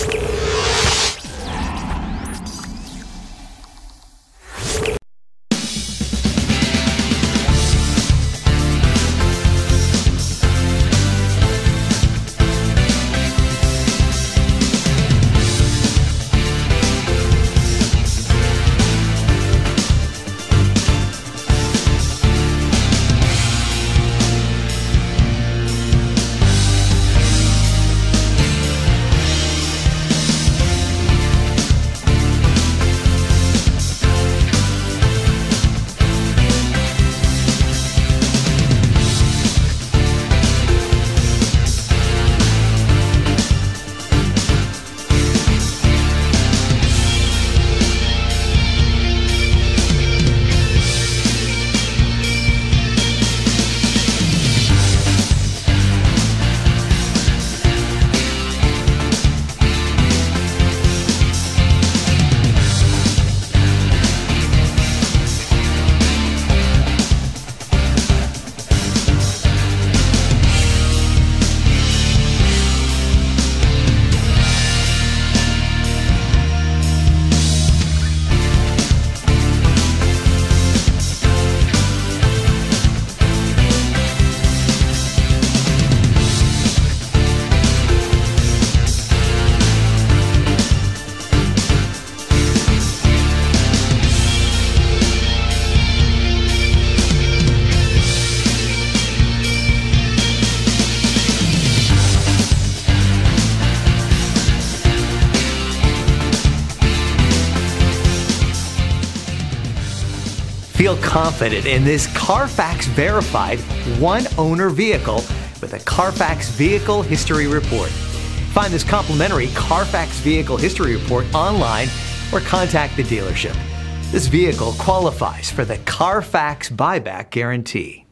Feel confident in this Carfax verified one-owner vehicle with a Carfax Vehicle History Report. Find this complimentary Carfax Vehicle History Report online or contact the dealership. This vehicle qualifies for the Carfax Buyback Guarantee.